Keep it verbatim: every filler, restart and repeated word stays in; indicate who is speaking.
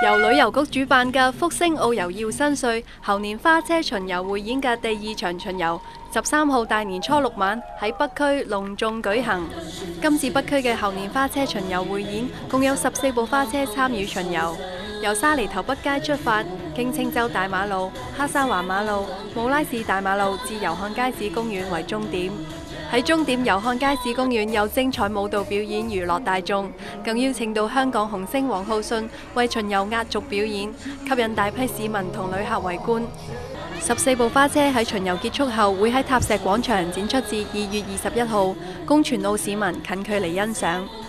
Speaker 1: 由旅遊局主辦嘅福星澳遊耀新歲猴年花車巡遊匯演嘅第二場巡遊，十三號大年初六晚喺北區隆重舉行。今次北區嘅猴年花車巡遊匯演共有十四部花車參與巡遊，由沙梨頭北街出發，經青洲大馬路、黑沙環馬路、慕拉士大馬路至油漢街市公園為終點。喺終點油漢街市公園有精彩舞蹈表演娛樂大眾，更邀請到香港紅星王浩信為巡遊壓軸表演，吸引大批市民同旅客圍觀。十四部花車喺巡遊結束後會喺塔石廣場展出至二月二十一號，供全澳市民近距離欣賞。